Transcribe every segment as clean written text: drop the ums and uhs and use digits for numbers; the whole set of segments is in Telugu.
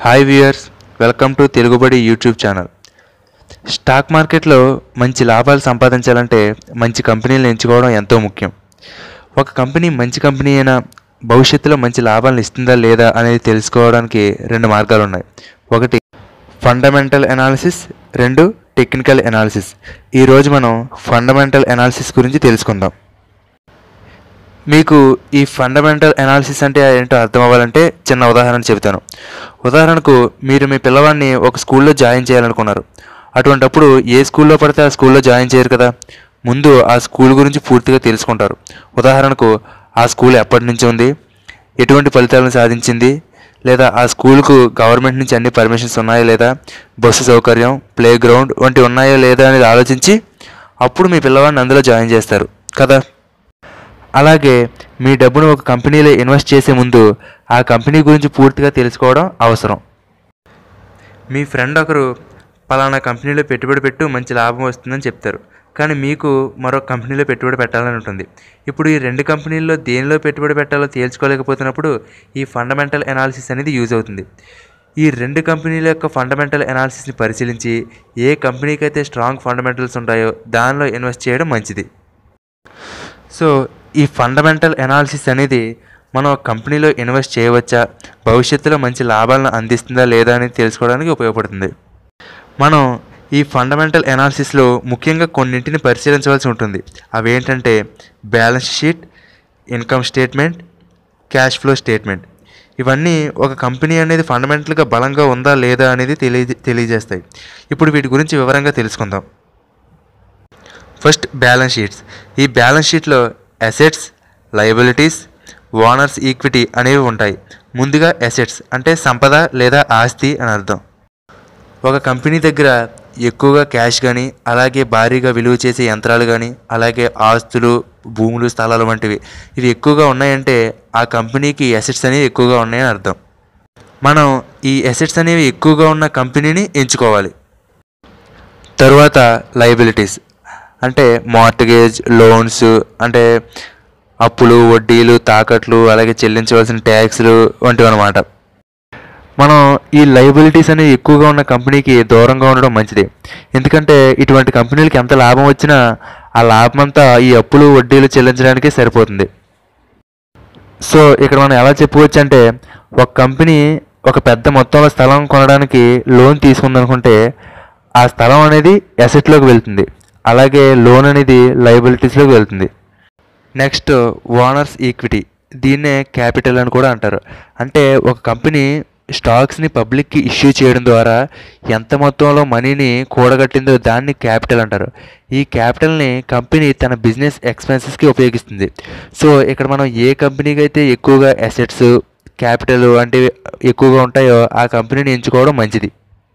Hi viewers, welcome to Telugubadi YouTube channel. Stock మార్కెట్లో మంచి లాభాలు సంపాదించాలంటే మంచి కంపెనీలను ఎంచుకోవడం ఎంతో ముఖ్యం. ఒక కంపెనీ మంచి కంపెనీ అయినా భవిష్యత్తులో మంచి లాభాలను ఇస్తుందా లేదా అనేది తెలుసుకోవడానికి రెండు మార్గాలు ఉన్నాయి. ఒకటి ఫండమెంటల్ అనాలిసిస్, రెండు టెక్నికల్ అనాలిసిస్. ఈరోజు మనం ఫండమెంటల్ అనాలిసిస్ గురించి తెలుసుకుందాం. మీకు ఈ ఫండమెంటల్ అనాలిసిస్ అంటే ఏంటో అర్థం అవ్వాలంటే చిన్న ఉదాహరణ చెబుతాను. ఉదాహరణకు మీరు మీ పిల్లవాడిని ఒక స్కూల్లో జాయిన్ చేయాలనుకున్నారు. అటువంటప్పుడు ఏ స్కూల్లో పడితే ఆ స్కూల్లో జాయిన్ చేయరు కదా. ముందు ఆ స్కూల్ గురించి పూర్తిగా తెలుసుకుంటారు. ఉదాహరణకు ఆ స్కూల్ ఎప్పటి నుంచి ఉంది, ఎటువంటి ఫలితాలను సాధించింది, లేదా ఆ స్కూల్కు గవర్నమెంట్ నుంచి అన్ని పర్మిషన్స్ ఉన్నాయా లేదా, బస్సు సౌకర్యం, ప్లే గ్రౌండ్ వంటివి ఉన్నాయా లేదా అనేది ఆలోచించి అప్పుడు మీ పిల్లవాడిని అందులో జాయిన్ చేస్తారు కదా. అలాగే మీ డబ్బును ఒక కంపెనీలో ఇన్వెస్ట్ చేసే ముందు ఆ కంపెనీ గురించి పూర్తిగా తెలుసుకోవడం అవసరం. మీ ఫ్రెండ్ ఒకరు పలానా కంపెనీలో పెట్టుబడి పెట్టు మంచి లాభం వస్తుందని చెప్తారు, కానీ మీకు మరొక కంపెనీలో పెట్టుబడి పెట్టాలని ఉంటుంది. ఇప్పుడు ఈ రెండు కంపెనీల్లో దేనిలో పెట్టుబడి పెట్టాలో తేల్చుకోలేకపోతున్నప్పుడు ఈ ఫండమెంటల్ అనాలిసిస్ అనేది యూజ్ అవుతుంది. ఈ రెండు కంపెనీల యొక్క ఫండమెంటల్ అనాలిసిస్ని పరిశీలించి ఏ కంపెనీకి అయితే స్ట్రాంగ్ ఫండమెంటల్స్ ఉంటాయో దానిలో ఇన్వెస్ట్ చేయడం మంచిది. సో ఈ ఫండమెంటల్ అనాలిసిస్ అనేది మనం కంపెనీలో ఇన్వెస్ట్ చేయవచ్చా, భవిష్యత్తులో మంచి లాభాలను అందిస్తుందా లేదా అనేది తెలుసుకోవడానికి ఉపయోగపడుతుంది. మనం ఈ ఫండమెంటల్ అనాలిసిస్లో ముఖ్యంగా కొన్నింటిని పరిశీలించవలసి ఉంటుంది. అవి ఏంటంటే balance sheet, income statement, cash flow statement. ఇవన్నీ ఒక కంపెనీ అనేది ఫండమెంటల్గా బలంగా ఉందా లేదా అనేది తెలియజేస్తాయి. ఇప్పుడు వీటి గురించి వివరంగా తెలుసుకుందాం. First balance sheets. ఈ బ్యాలెన్స్ షీట్లో అసెట్స్, లయబిలిటీస్, ఓనర్స్ ఈక్విటీ అనేవి ఉంటాయి. ముందుగా అసెట్స్ అంటే సంపద లేదా ఆస్తి అని అర్థం. ఒక కంపెనీ దగ్గర ఎక్కువగా క్యాష్ కానీ, అలాగే భారీగా విలువ చేసే యంత్రాలు కానీ, అలాగే ఆస్తులు, భూములు, స్థలాలు వంటివి ఇవి ఎక్కువగా ఉన్నాయంటే ఆ కంపెనీకి అసెట్స్ అనేవి ఎక్కువగా ఉన్నాయని అర్థం. మనం ఈ అసెట్స్ అనేవి ఎక్కువగా ఉన్న కంపెనీని ఎంచుకోవాలి. తరువాత లయబిలిటీస్ అంటే మార్ట్గేజ్, లోన్స్ అంటే అప్పులు, వడ్డీలు, తాకట్లు, అలాగే చెల్లించవలసిన ట్యాక్స్లు వంటివి అన్నమాట. మనం ఈ లయబిలిటీస్ అనేవి ఎక్కువగా ఉన్న కంపెనీకి దూరంగా ఉండడం మంచిది. ఎందుకంటే ఇటువంటి కంపెనీలకి ఎంత లాభం వచ్చినా ఆ లాభం అంతా ఈ అప్పులు, వడ్డీలు చెల్లించడానికే సరిపోతుంది. సో ఇక్కడ మనం ఎలా చెప్పుకోవచ్చు అంటే ఒక కంపెనీ ఒక పెద్ద మొత్తంలో స్థలం కొనడానికి లోన్ తీసుకుందనుకుంటే ఆ స్థలం అనేది అసెట్లోకి వెళ్తుంది, అలాగే లోన్ అనేది లయబిలిటీస్లోకి వెళ్తుంది. Next owners equity. దీన్నే క్యాపిటల్ అని కూడా అంటారు. అంటే ఒక కంపెనీ స్టాక్స్ని పబ్లిక్కి ఇష్యూ చేయడం ద్వారా ఎంత మొత్తంలో మనీని కూడగట్టిందో దాన్ని క్యాపిటల్ అంటారు. ఈ క్యాపిటల్ని కంపెనీ తన బిజినెస్ ఎక్స్పెన్సెస్కి ఉపయోగిస్తుంది. సో ఇక్కడ మనం ఏ కంపెనీకి అయితే ఎక్కువగా అసెట్స్, క్యాపిటల్ వంటివి ఎక్కువగా ఉంటాయో ఆ కంపెనీని ఎంచుకోవడం మంచిది.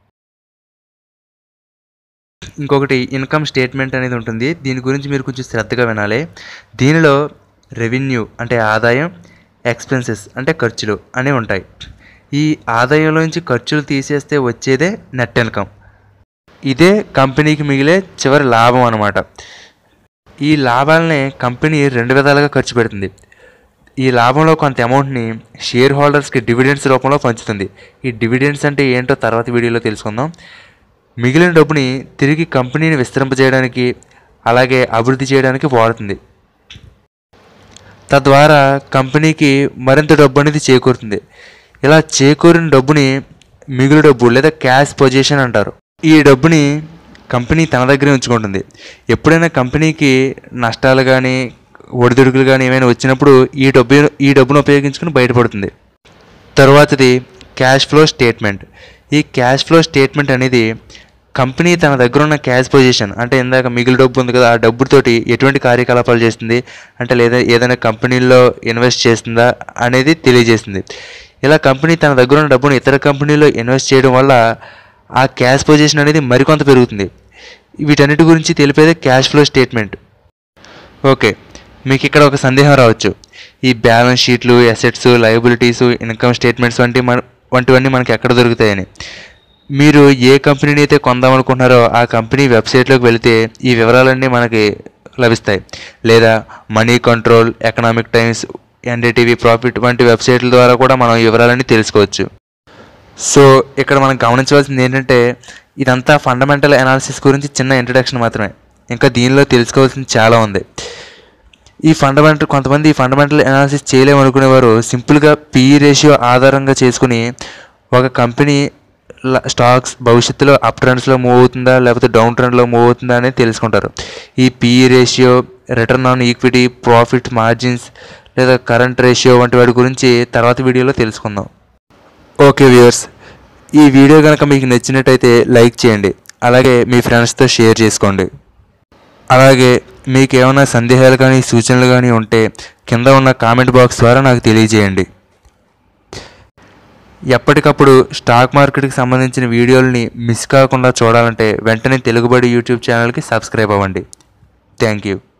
ఇంకొకటి ఇన్కమ్ స్టేట్మెంట్ అనేది ఉంటుంది. దీని గురించి మీరు కొంచెం శ్రద్ధగా వినాలి. దీనిలో రెవెన్యూ అంటే ఆదాయం, ఎక్స్పెన్సెస్ అంటే ఖర్చులు అనేవి ఉంటాయి. ఈ ఆదాయంలోంచి ఖర్చులు తీసేస్తే వచ్చేదే నెట్ ఇన్కమ్. ఇదే కంపెనీకి మిగిలే చివరి లాభం అన్నమాట. ఈ లాభాలనే కంపెనీ రెండు విధాలుగా ఖర్చు పెడుతుంది. ఈ లాభంలో కొంత అమౌంట్ని షేర్ హోల్డర్స్కి డివిడెండ్స్ రూపంలో పంచుతుంది. ఈ డివిడెండ్స్ అంటే ఏంటో తర్వాత వీడియోలో తెలుసుకుందాం. మిగిలిన డబ్బుని తిరిగి కంపెనీని విస్తరింపజేయడానికి, అలాగే అభివృద్ధి చేయడానికి వాడుతుంది. తద్వారా కంపెనీకి మరింత డబ్బు అనేది చేకూరుతుంది. ఇలా చేకూరిన డబ్బుని మిగులు డబ్బు లేదా క్యాష్ పొజిషన్ అంటారు. ఈ డబ్బుని కంపెనీ తన దగ్గరే ఉంచుకుంటుంది. ఎప్పుడైనా కంపెనీకి నష్టాలు కానీ, ఒడిదుడుకులు కానీ ఏమైనా వచ్చినప్పుడు ఈ డబ్బును ఉపయోగించుకుని బయటపడుతుంది. తరువాతది క్యాష్ ఫ్లో స్టేట్మెంట్. ఈ క్యాష్ ఫ్లో స్టేట్మెంట్ అనేది కంపెనీ తన దగ్గర ఉన్న క్యాష్ పొజిషన్ అంటే ఇందాక మిగిలి డబ్బు ఉంది కదా, ఆ డబ్బుతోటి ఎటువంటి కార్యకలాపాలు చేస్తుంది అంటే లేదా ఏదైనా కంపెనీల్లో ఇన్వెస్ట్ చేస్తుందా అనేది తెలియజేస్తుంది. ఇలా కంపెనీ తన దగ్గర ఉన్న డబ్బును ఇతర కంపెనీలో ఇన్వెస్ట్ చేయడం వల్ల ఆ క్యాష్ పొజిషన్ అనేది మరికొంత పెరుగుతుంది. వీటన్నిటి గురించి తెలిపేదే క్యాష్ ఫ్లో స్టేట్మెంట్. ఓకే, మీకు ఇక్కడ ఒక సందేహం రావచ్చు. ఈ బ్యాలెన్స్ షీట్లు, అసెట్స్, లయబిలిటీస్, ఇన్కమ్ స్టేట్మెంట్స్ వంటివన్నీ మనకి ఎక్కడ దొరుకుతాయని. మీరు ఏ కంపెనీని అయితే కొందామనుకుంటున్నారో ఆ కంపెనీ వెబ్సైట్లోకి వెళితే ఈ వివరాలన్నీ మనకి లభిస్తాయి. లేదా Money Control, Economic Times, NDTV Profit వంటి వెబ్సైట్ల ద్వారా కూడా మనం ఈ వివరాలన్నీ తెలుసుకోవచ్చు. సో ఇక్కడ మనం గమనించవలసింది ఏంటంటే ఇదంతా ఫండమెంటల్ అనాలిసిస్ గురించి చిన్న ఇంట్రడక్షన్ మాత్రమే. ఇంకా దీనిలో తెలుసుకోవాల్సింది చాలా ఉంది. కొంతమంది ఈ ఫండమెంటల్ అనాలిసిస్ చేయలేమనుకునేవారు సింపుల్గా PE రేషియో ఆధారంగా చేసుకుని ఒక కంపెనీ స్టాక్స్ భవిష్యత్తులో అప్ ట్రెండ్స్లో మూవ్ అవుతుందా లేకపోతే డౌన్ ట్రెండ్లో మూవ్ అవుతుందా అనేది తెలుసుకుంటారు. ఈ PE ratio, return on equity, profit margins లేదా కరెంట్ రేషియో వంటి వాటి గురించి తర్వాత వీడియోలో తెలుసుకుందాం. ఓకే వ్యూయర్స్, ఈ వీడియో కనుక మీకు నచ్చినట్టయితే లైక్ చేయండి, అలాగే మీ ఫ్రెండ్స్తో షేర్ చేసుకోండి. అలాగే మీకు ఏమైనా సందేహాలు కానీ సూచనలు కానీ ఉంటే కింద ఉన్న కామెంట్ బాక్స్ ద్వారా నాకు తెలియజేయండి. ఎప్పటికప్పుడు స్టాక్ మార్కెట్కి సంబంధించిన వీడియోలని మిస్ కాకుండా చూడాలంటే వెంటనే తెలుగుబడి యూట్యూబ్ ఛానల్కి సబ్స్క్రైబ్ అవ్వండి. Thank you.